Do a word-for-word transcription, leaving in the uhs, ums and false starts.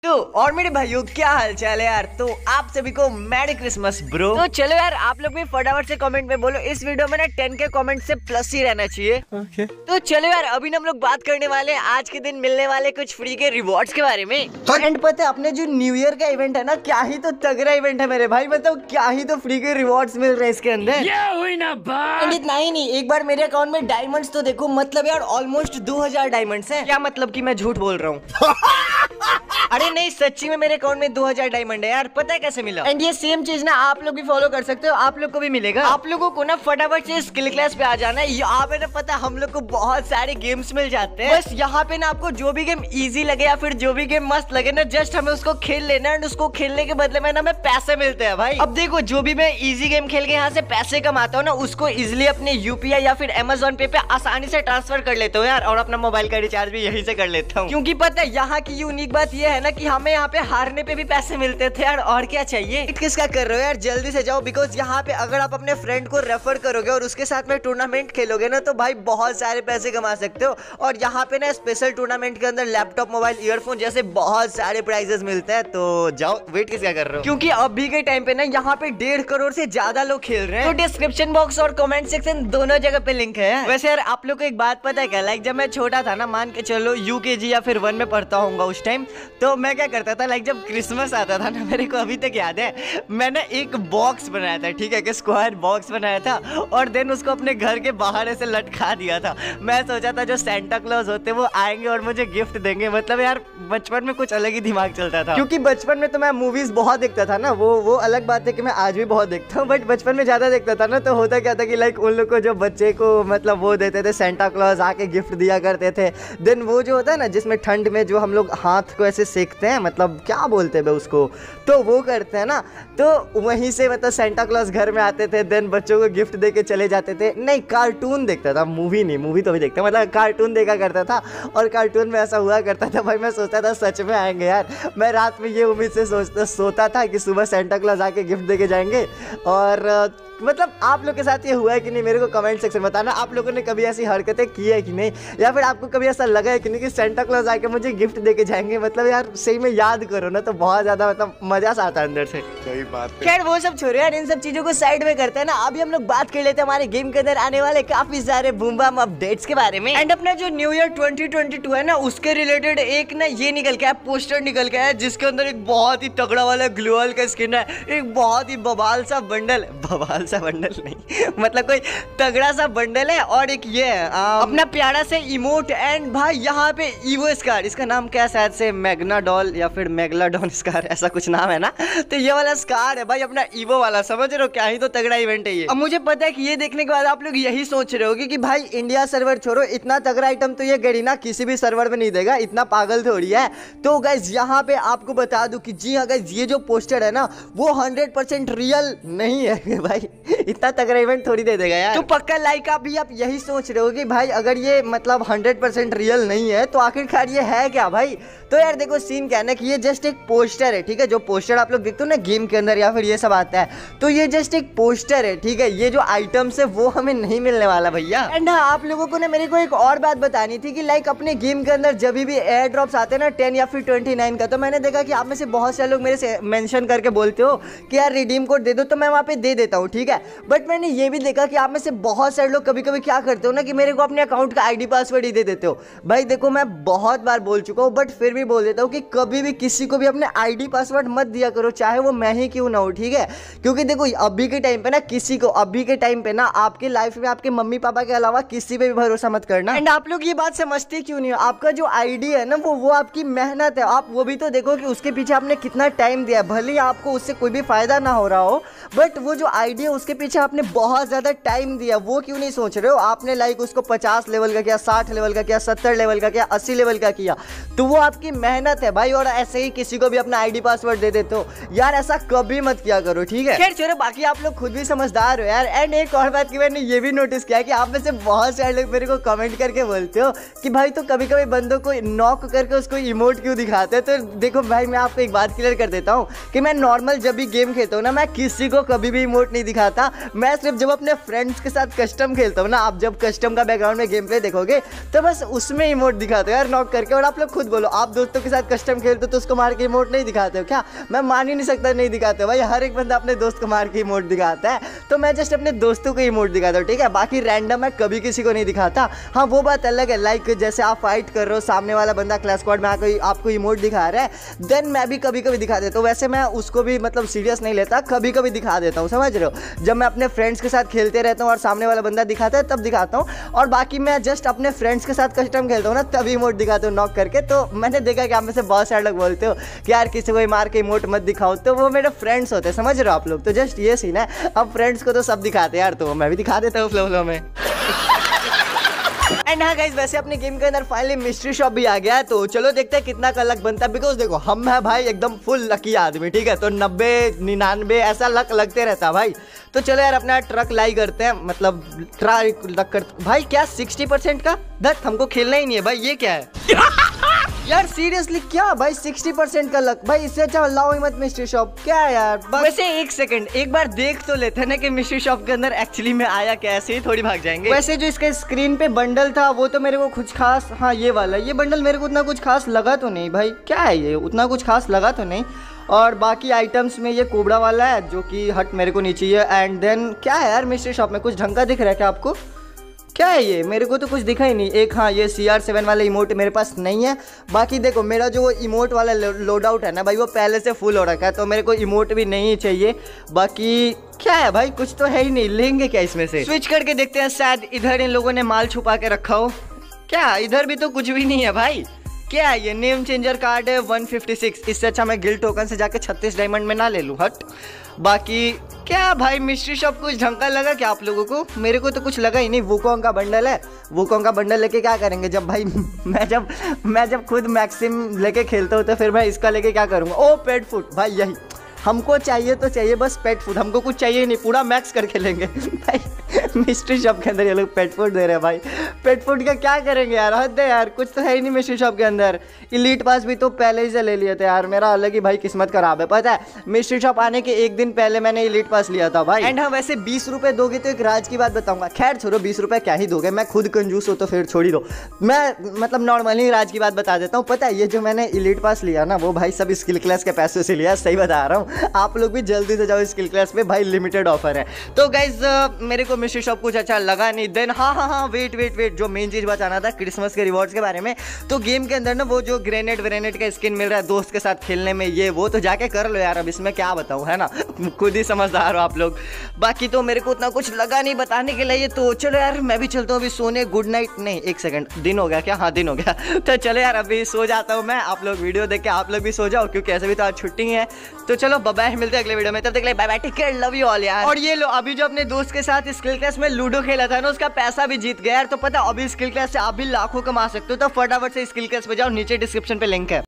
तो और मेरे भाइयों क्या हाल चाल है यार। तो आप सभी को मैरी क्रिसमस ब्रो। तो चलो यार आप लोग भी फटाफट से कमेंट में बोलो इस वीडियो में ना टेन के कमेंट से प्लस ही रहना चाहिए। okay. तो चलो यार अभी हम लोग बात करने वाले हैं आज के दिन मिलने वाले कुछ फ्री के रिवॉर्ड्स के बारे में। एंड पता है अपने जो न्यू ईयर का इवेंट है ना, क्या ही तो तगड़ा इवेंट है मेरे भाई। मतलब क्या ही तो फ्री के रिवॉर्ड्स मिल रहे हैं इसके अंदर। एंड इतना ही नहीं, एक बार मेरे अकाउंट में डायमंड्स तो देखो, मतलब यार ऑलमोस्ट दो हजार डायमंड्स है। क्या मतलब कि मैं झूठ बोल रहा हूँ? अरे नहीं सच्ची में मेरे अकाउंट में दो हजार डायमंड है यार। पता है कैसे मिला? एंड ये सेम चीज ना आप लोग भी फॉलो कर सकते हो, आप लोग को भी मिलेगा। आप लोगों को ना फटाफट से स्किल क्लास पे आ जाना है। यहाँ पे ना पता हम लोग को बहुत सारे गेम्स मिल जाते हैं। बस यहाँ पे ना आपको जो भी गेम इजी लगे या फिर जो भी गेम मस्त लगे ना, जस्ट हमें उसको खेल लेना है। उसको खेलने के बदले में ना हमें पैसे मिलते हैं भाई। अब देखो जो भी मैं इजी गेम खेल के यहाँ से पैसे कमाता हूँ ना, उसको इजिली अपने यूपीआई या फिर अमेजोन पे पे आसानी से ट्रांसफर कर लेता हूँ यार। और अपना मोबाइल का रिचार्ज भी यही से कर लेता हूँ, क्योंकि पता है यहाँ की यूनिक बात यह है ना कि हमें यहाँ पे हारने पे भी पैसे मिलते थे यार। और क्या चाहिए? किसका कर रहे हो यार, जल्दी से जाओ। बिकॉज यहाँ पे अगर आप अपने फ्रेंड को रेफर करोगे और उसके साथ में टूर्नामेंट खेलोगे ना, तो भाई बहुत सारे पैसे कमा सकते हो। और यहाँ पे ना स्पेशल टूर्नामेंट के अंदर लैपटॉप, मोबाइल, ईयरफोन जैसे बहुत सारे प्राइजेस मिलते हैं। तो जाओ, वेट किसका कर रहे हो? क्योंकि अभी के टाइम पे ना यहाँ पे डेढ़ करोड़ से ज्यादा लोग खेल रहे हैं। तो डिस्क्रिप्शन बॉक्स और कमेंट सेक्शन दोनों जगह पे लिंक है। वैसे यार आप लोग को एक बात पता है क्या? लाइक जब मैं छोटा था ना, मान के चलो यूकेजी या फिर वन में पढ़ता होऊंगा उस टाइम, तो मैं क्या करता था, लाइक जब क्रिसमस आता था ना, मेरे को अभी तक याद है, मैंने एक बॉक्स बनाया था, ठीक है, कि स्क्वायर बॉक्स बनाया था और देन उसको अपने घर के बाहर ऐसे लटका दिया था। मैं सोचा था जो सेंटा क्लॉज होते वो आएंगे और मुझे गिफ्ट देंगे। मतलब यार बचपन में कुछ अलग ही दिमाग चलता था, क्योंकि बचपन में तो मैं मूवीज बहुत देखता था ना। वो वो अलग बात है कि मैं आज भी बहुत देखता हूँ, बट बचपन में ज्यादा देखता था ना। तो होता क्या था कि लाइक उन लोग को जो बच्चे को मतलब वो देते थे, सेंटा क्लॉज आके गिफ्ट दिया करते थे। देन वो जो होता है ना जिसमें ठंड में जो हम लोग हाथ को ऐसे सेकते हैं, मतलब क्या बोलते हैं उसको, तो वो करते हैं ना। तो वहीं से मतलब सेंटा क्लॉज घर में आते थे, देन बच्चों को गिफ्ट दे के चले जाते थे। नहीं कार्टून देखता था, मूवी नहीं, मूवी तो भी देखता, मतलब कार्टून देखा करता था। और कार्टून में ऐसा हुआ करता था भाई, मैं सोचता था सच में आएंगे यार। मैं रात में ये उम्मीद से सोचता सोता था कि सुबह सेंटा क्लॉज आके गिफ्ट दे के जाएंगे। और मतलब आप लोग के साथ ये हुआ है कि नहीं, मेरे को कमेंट सेक्शन में बताना। आप लोगों ने कभी ऐसी हरकतें की है कि नहीं, या फिर आपको कभी ऐसा लगा है कि नहीं कि सेंटा क्लॉज आके मुझे गिफ्ट दे के जाएंगे? मतलब यार सही में याद करो ना, तो बहुत ज्यादा मतलब मजा सा आता है अंदर से। सही बात है। खैर वो सब छोड़ो यार, इन सब चीजों को साइड में करते हैं ना। अभी हम लोग बात कर लेते हैं हमारे गेम के अंदर आने वाले काफी सारे बूम बम अपडेट्स के बारे में। एंड अपना जो new year twenty twenty two है ना, उसके रिलेटेड एक ना ये निकल के पोस्टर निकल के है, जिसके अंदर एक बहुत ही तगड़ा वाला ग्लोअल का स्किन है, एक बहुत ही बवाल सा बंडल, बवाल सा बंडल नहीं मतलब कोई तगड़ा सा बंडल है, और एक ये है अपना प्यारा से इमोट। एंड भाई यहाँ पे ईवो स्कार, इसका नाम क्या शायद से मैग्नाडॉल या फिर मैगलाडॉन स्कार, ऐसा कुछ नाम है ना। तो ये वाला स्कार है भाई अपना ईवो वाला, समझ रहे हो? क्या ही तो तगड़ा इवेंट है ये। अब मुझे पता है कि ये देखने के बाद आप लोग यही सोच रहे होगे कि भाई इंडिया सर्वर छोड़ो, इतना तगड़ा आइटम तो ये गरीना किसी भी सर्वर में नहीं देगा, इतना पागल थोड़ी है। तो गाइस यहाँ पे आपको बता दूं कि जी हाँ गाइस, ये जो पोस्टर है ना वो हंड्रेड परसेंट रियल नहीं है भाई, इतना तगड़ा इवेंट थोड़ी दे देगा यार। तो पक्का लाइक आप भी आप यही सोच रहे हो कि भाई अगर ये मतलब हंड्रेड परसेंट रियल नहीं है तो आखिरकार ये है क्या भाई? तो यार देखो सीन क्या है ना कि ये जस्ट एक पोस्टर है, ठीक है। जो पोस्टर आप लोग देखते हो ना गेम के अंदर या फिर ये सब आता है, तो ये जस्ट एक पोस्टर है, ठीक है। ये जो आइटम्स है वो हमें नहीं मिलने वाला भैया। एंड हाँ आप लोगों को ना मेरे को एक और बात बतानी थी कि लाइक अपने गेम के अंदर जब भी एयर ड्रॉप्स आते हैं ना टेन या फिर ट्वेंटी नाइन का, तो मैंने देखा कि आप में से बहुत सारे लोग मेरे से मेंशन करके बोलते हो कि यार रिडीम कोड दे दो, तो मैं वहाँ पे दे देता हूँ, ठीक है। बट मैंने ये भी देखा कि आप में से बहुत सारे लोग कभी कभी क्या करते हो ना कि मेरे को अपने अकाउंट का आईडी पासवर्ड ही दे देते हो। भाई देखो मैं बहुत बार बोल चुका हूँ, बट फिर भी बोल देता हूँ कि कभी भी किसी को भी अपने आईडी पासवर्ड मत दिया करो, चाहे वो मैं ही क्यों ना हो, ठीक है। क्योंकि देखो अभी के टाइम पे ना किसी को, अभी के टाइम पे ना आपके लाइफ में आपके मम्मी पापा के अलावा किसी पे भी भरोसा मत करना। एंड आप लोग ये बात समझते क्यों नहीं हो? आपका जो आईडी है ना वो वो आपकी मेहनत है। आप वो भी तो देखो कि उसके पीछे आपने कितना टाइम दिया है। भले ही आपको उससे कोई भी फायदा ना हो रहा हो, बट वो जो आईडी है उसके पीछे आपने बहुत ज्यादा टाइम दिया। वो क्यों नहीं सोच रहे हो? आपने लाइक उसको पचास लेवल का किया, साठ लेवल का किया, सत्तर लेवल का किया, अस्सी लेवल का किया, तो वो आपकी मेहनत है भाई। और ऐसे ही किसी को भी अपना आईडी पासवर्ड दे देते हो यार, ऐसा कभी मत किया करो, ठीक है। खैर छोड़ो, बाकी आप लोग खुद भी समझदार हो यार। एंड एक और बात की मैंने ये भी नोटिस किया कि आप में से बहुत सारे लोग मेरे को कमेंट करके बोलते हो कि भाई तो कभी कभी बंदों को नॉक करके उसको इमोट क्यों दिखाते हैं। तो देखो भाई मैं आपको एक बात क्लियर कर देता हूँ कि मैं नॉर्मल जब भी गेम खेलता हूँ ना, मैं किसी को कभी भी इमोट नहीं दिखाता दिखाता, मैं सिर्फ जब अपने फ्रेंड्स के साथ कस्टम खेलता हूँ ना, आप जब कस्टम का बैकग्राउंड में गेम प्ले देखोगे तो बस उसमें इमोट दिखाते हो यार नॉक करके। और आप लोग खुद बोलो, आप दोस्तों के साथ कस्टम खेलते हो तो उसको मार के इमोट नहीं दिखाते हो क्या? मैं मान ही नहीं सकता नहीं दिखाते हो भाई, हर एक बंदा अपने दोस्त को मार के इमोट दिखाता है, तो मैं जस्ट अपने दोस्तों को इमोट दिखाता हूँ, ठीक है? बाकी रैंडम मैं कभी किसी को नहीं दिखाता। हाँ वो बात अलग है, लाइक जैसे आप फाइट कर रहे हो, सामने वाला बंदा क्लैश स्क्वाड में आकर आपको इमोट दिखा रहा है, देन मैं भी कभी कभी दिखा देता हूँ। वैसे मैं उसको भी मतलब सीरियस नहीं लेता, कभी कभी दिखा देता हूँ, समझ रहे हो? जब मैं अपने फ्रेंड्स के साथ खेलते रहता हूँ और सामने वाला बंदा दिखाता है तब दिखाता हूँ, और बाकी मैं जस्ट अपने फ्रेंड्स के साथ कस्टम खेलता हूँ ना तभी इमोट दिखाता हूँ नॉक करके। तो मैंने देखा कि आप में से बहुत सारे लोग बोलते हो कि यार किसी को मार के इमोट मत दिखाओ, तो वो मेरे फ्रेंड्स होते हैं, समझ रहे हो आप लोग? तो जस्ट ये सीन है, अब फ्रेंड्स को तो सब दिखाते हैं यार, तो मैं भी दिखा देता हूँ फ्लो फ्लो में। एंड हाँ गाइस, वैसे अपने गेम के अंदर फाइनली मिस्ट्री शॉप भी आ गया है, तो चलो देखते हैं कितना का लक बनता है। बिकॉज देखो हम है भाई एकदम फुल लकी आदमी, ठीक है? तो नब्बे निन्यानवे ऐसा लक लगते रहता है भाई। तो चलो यार अपना ट्रक लाई करते हैं, मतलब ट्राई लक करते भाई। क्या सिक्सटी परसेंट का दत्त? हमको खेलना ही नहीं है भाई, ये क्या है? यार सीरियसली क्या भाई सिक्सटी परसेंट का लक? भाई इससे अच्छा लाओ ही मत मिस्ट्री शॉप, क्या यार? वैसे एक सेकंड एक बार देख तो लेते हैं ना कि मिस्ट्री शॉप के अंदर एक्चुअली में आया क्या, ऐसे ही थोड़ी भाग जाएंगे। वैसे जो इसके स्क्रीन पे बंडल था वो तो मेरे को कुछ खास, हाँ ये वाला, ये बंडल मेरे को उतना कुछ खास लगा तो नहीं भाई। क्या है ये, उतना कुछ खास लगा तो नहीं। और बाकी आइटम्स में ये कोबरा वाला है जो कि हट मेरे को नहीं चाहिए। एंड देन क्या है यार मिस्ट्री शॉप में, कुछ ढंग का दिख रहा है क्या आपको? क्या है ये? मेरे को तो कुछ दिखा ही नहीं। एक हाँ ये सी आर सेवन वाला इमोट मेरे पास नहीं है। बाकी देखो मेरा जो इमोट वाला लोड आउट है ना भाई, वो पहले से फुल हो रखा है, तो मेरे को इमोट भी नहीं चाहिए। बाकी क्या है भाई, कुछ तो है ही नहीं। लेंगे क्या इसमें से? स्विच करके देखते हैं, शायद इधर इन लोगों ने माल छुपा के रखा हो। क्या इधर भी तो कुछ भी नहीं है भाई। क्या है ये? नेम चेंजर कार्ड है वन फिफ्टी सिक्स। इससे अच्छा मैं गिल्ड टोकन से जाके छत्तीस डायमंड में ना ले लूँ, हट। बाकी क्या भाई मिस्ट्री शॉप कुछ ढंग का लगा क्या आप लोगों को? मेरे को तो कुछ लगा ही नहीं। वुकोंग का बंडल है, वुकोंग का बंडल लेके क्या करेंगे? जब भाई मैं जब मैं जब खुद मैक्सिम लेके खेलता हूँ तो फिर मैं इसका लेके क्या करूँगा? ओ पेट फूड भाई, यही हमको चाहिए तो चाहिए बस पेट फूड, हमको कुछ चाहिए नहीं, पूरा मैक्स करके लेंगे भाई। मिस्ट्री शॉप के अंदर ये लोग पेट फूड दे रहे हैं भाई। पेट फूड का क्या करेंगे यार? हद है यार, कुछ तो है ही नहीं मिस्ट्री शॉप के अंदर। इलीट पास भी तो पहले ही से ले लिए थे यार, मेरा अलग ही भाई किस्मत खराब है। पता है मिस्ट्री शॉप आने के एक दिन पहले मैंने इलीट पास लिया था भाई। एंड हाँ वैसे बीस रुपए दोगे तो एक राज की बात बताऊंगा। खैर छोड़ो, बीस रुपए क्या ही दोगे, मैं खुद कंजूस हो तो फिर छोड़ ही दो। मैं मतलब नॉर्मली राज की बात बता देता हूँ। पता है ये जो मैंने इलीट पास लिया ना, वो भाई सब स्किल क्लास के पैसे से लिया, सही बता रहा हूँ। आप लोग भी जल्दी से जाओ स्किल क्लास पे भाई, लिमिटेड ऑफर है। तो गाइज मेरे को मिस्ट्री शॉप कुछ अच्छा लगा नहीं। देन हाँ हाँ हाँ वेट वेट वेट जो मेन चीज बताना था क्रिसमस के रिवॉर्ड्स के बारे में। तो गेम के अंदर ना वो जो ग्रेनेड व्रेनेड का स्किन मिल रहा है दोस्त के साथ खेलने में, ये वो तो जाके कर लो यार, अब इसमें क्या बताऊं, है ना? खुद ही समझदार हो आप लोग। बाकी तो मेरे को उतना कुछ लगा नहीं बताने के लिए। तो चलो यार मैं भी चलता हूँ अभी सोने। Good night. नहीं एक सेकंड, दिन हो गया क्या? हाँ दिन हो गया। तो चलो यार अभी सो जाता हूँ मैं। आप लोग वीडियो देख के आप लोग भी सो जाओ, क्योंकि ऐसे भी तो आज छुट्टी है। तो चलो बाय बाय, मिलते हैं अगले वीडियो में। तब तक के लिए bye bye, take care, love you all यार। और ये लो अभी जो अपने दोस्त के साथ स्किल क्लास में लूडो खेला था ना, उसका पैसा भी जीत गया यार। तो पता अभी स्किल क्लास से आप भी लाखों कमा सकते हो। तो फटाफट से स्किल क्लास पे जाओ, नीचे डिस्क्रिप्शन पे लिंक है।